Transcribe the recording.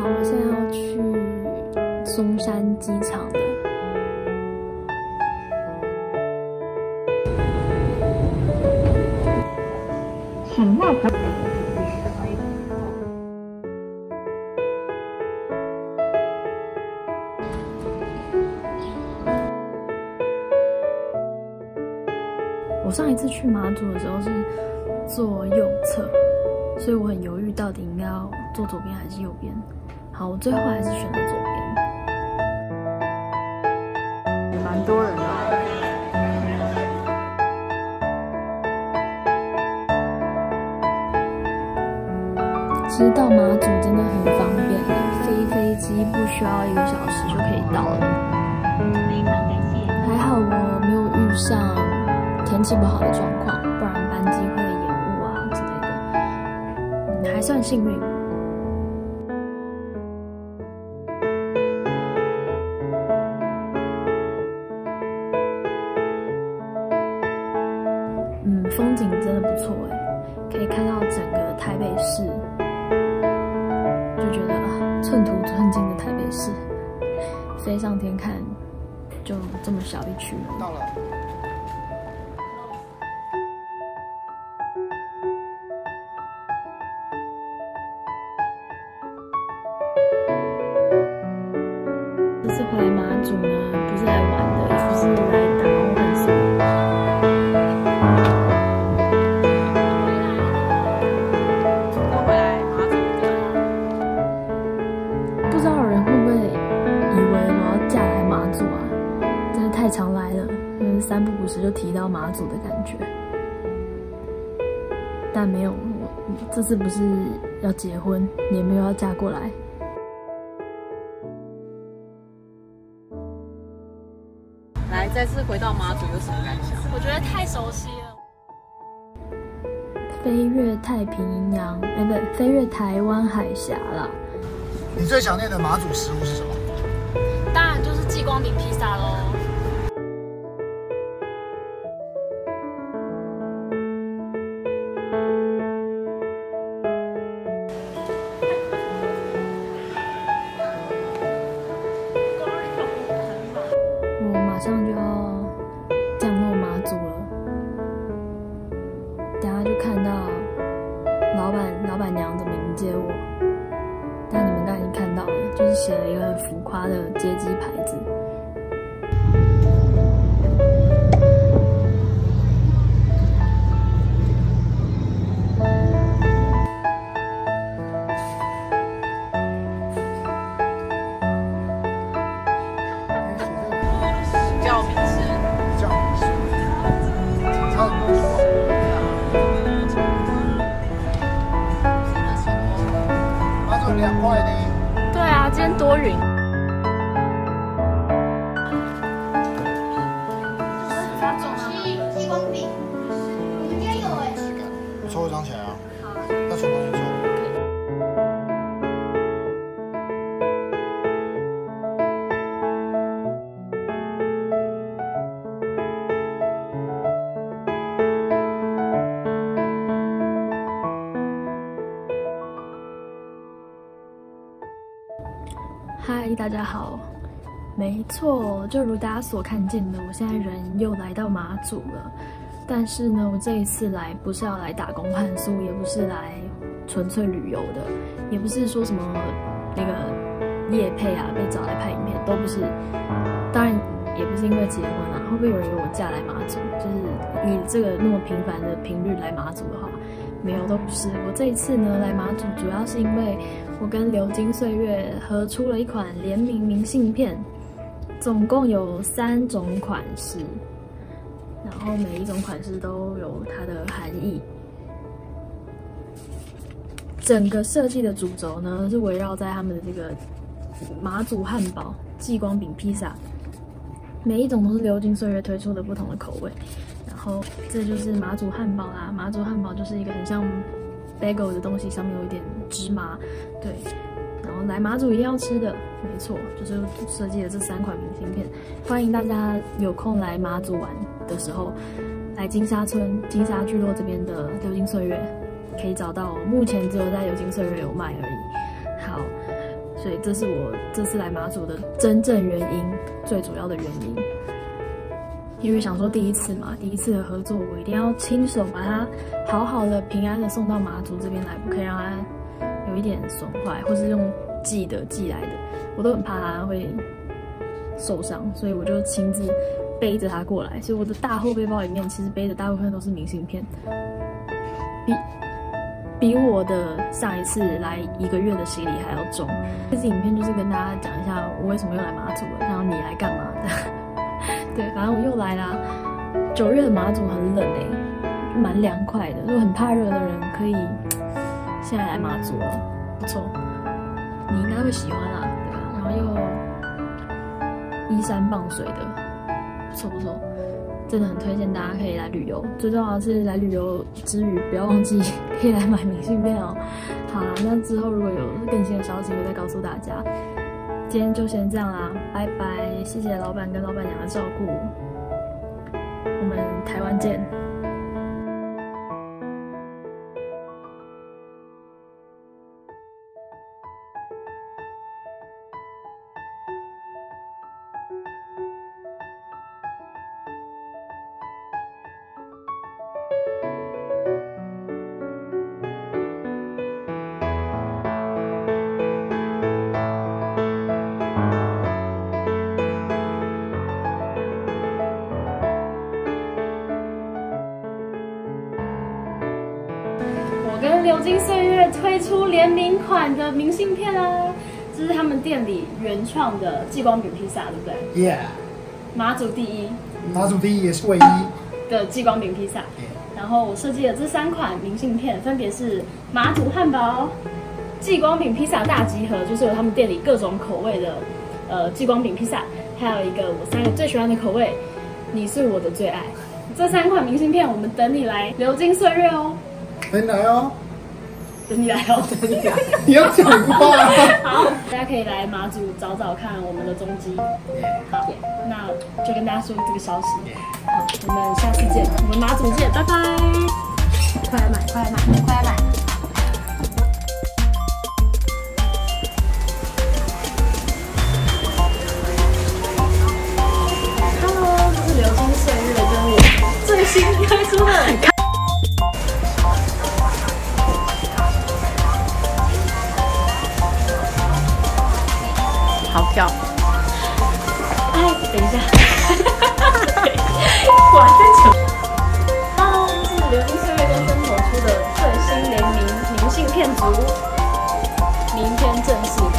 好，我现在要去松山机场了。 请那台。 我上一次去马祖的时候是坐右侧，所以我很犹豫到底应该要坐左边还是右边。好，我最后还是选了左边。 也蛮多人的。 其实到马祖真的很方便，飞机不需要1个小时就可以到了。还好我没有遇上天气不好的状况，不然班机会延误啊之类的，还算幸运。风景真的不错哎，可以看到整个台北市，就觉得寸土寸金的台北市，飞上天看，就这么小一区了。 到了。 这次回来马祖呢，不是来玩的，也不是来打工换宿。不知道有人会不会以为我要嫁来马祖啊？真的太常来了，3不5时就提到马祖的感觉。但没有，我这次不是要结婚，也没有要嫁过来。 来，再次回到马祖有什么感想？ 我觉得太熟悉了。 飞越太平洋，不，飞越台湾海峡啦。 你最想念的马祖食物是什么？ 当然就是继光饼披萨喽。 我马上就要降落马祖了，等下就看到老板娘怎么迎接我。但你们刚才已经看到了，就是写了一个很浮夸的接机牌子。 叫名字。 叫名字。差不多。马祖2块的。 对啊，今天多云。 继光饼，我们家有哎。 我抽一张起来啊。要从哪里抽？ 嗨，大家好。没错，就如大家所看见的，我现在人又来到马祖了。但是呢，我这一次来不是要来打工换宿，也不是来纯粹旅游的，也不是说什么那个业配啊，被找来拍影片，都不是。当然也不是因为结婚啊，会不会有人以为我嫁来马祖？就是以这个那么频繁的频率来马祖的话，没有，都不是。我这一次呢来马祖，主要是因为我跟流金岁月合出了一款联名明信片，总共有3种款式，然后每一种款式都有它的含义。整个设计的主轴呢是围绕在他们的这个马祖汉堡、继光饼披萨，每一种都是流金岁月推出的不同的口味。然后这就是马祖汉堡啦，马祖汉堡就是一个很像 bagel 的东西，上面有一点芝麻，对。然后来马祖一定要吃的，没错，就是设计了这3款明信片。欢迎大家有空来马祖玩的时候，来金沙村、金沙聚落这边的流金岁月，可以找到。目前只有在流金岁月有卖而已。好， 所以这是我这次来马祖的真正原因，最主要的原因。因为想说第一次嘛，第一次的合作，我一定要亲手把它好好的、平安的送到马祖这边来，不可以让它有一点损坏，或是用寄来的，我都很怕它会受伤，所以我就亲自背着它过来。所以我的大后背包里面其实背的大部分都是明信片，比我的上一次来1个月的行李还要重。这支影片就是跟大家讲一下我为什么又来马祖了，然后你来干嘛的。对，反正我又来啦。9月的马祖很冷蛮凉快的。如果很怕热的人，可以现在来马祖了，不错，你应该会喜欢啦，对吧？然后又依山傍水的，不错不错，真的很推荐大家可以来旅游。最重要的是来旅游之余，不要忘记可以来买明信片哦。好啦，那之后如果有更新的消息，我再告诉大家。今天就先这样啦，拜拜！谢谢老板跟老板娘的照顾，我们台湾见。 跟流金岁月推出联名款的明信片啊，这是他们店里原创的继光饼披萨，对不对 Yeah， 马祖第一， 马祖第一也是唯一的继光饼披萨。然后我设计了这3款明信片，分别是马祖汉堡、继光饼披萨大集合，就是有他们店里各种口味的继光饼披萨，还有一个我3个最喜欢的口味，你是我的最爱。这3款明信片，我们等你来流金岁月哦。 等你来哦， 等你来哦，等你来。 你要讲话啊。 好，大家可以来马祖找找看我们的踪迹。好，那就跟大家说这个消息。好，我们下次见，我们马祖见，拜拜。快来买，快来买，快来买。Hello， 这是流金岁月跟我最新推出的。 好票！ 哎，等一下，我还在讲。Hello， 这是流金岁月跟针头出的最新联名明信片组，明天正式